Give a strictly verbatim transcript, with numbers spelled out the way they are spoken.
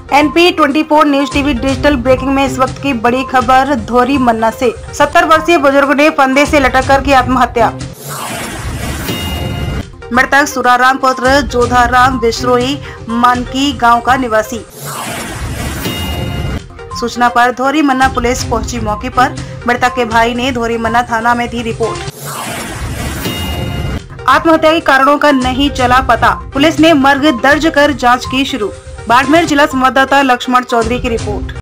N P चौबीस news TV digital breaking में इस वक्त की बड़ी खबर धोरी मन्ना से। सत्तर वर्षीय बुजुर्ग ने फंदे से लटक कर की आत्महत्या। मृतक सुराराम पुत्र जोधाराम विश्रोई मानकी गांव का निवासी। सूचना पर धोरी मन्ना पुलिस पहुंची मौके पर। मृतक के भाई ने धोरी मन्ना थाना में दी रिपोर्ट। आत्महत्या के कारणों का नहीं चला पता। पुलिस ने मर्ग दर्ज कर जांच की शुरू। बाड़मेर जिला संवाददाता लक्ष्मण चौधरी की रिपोर्ट।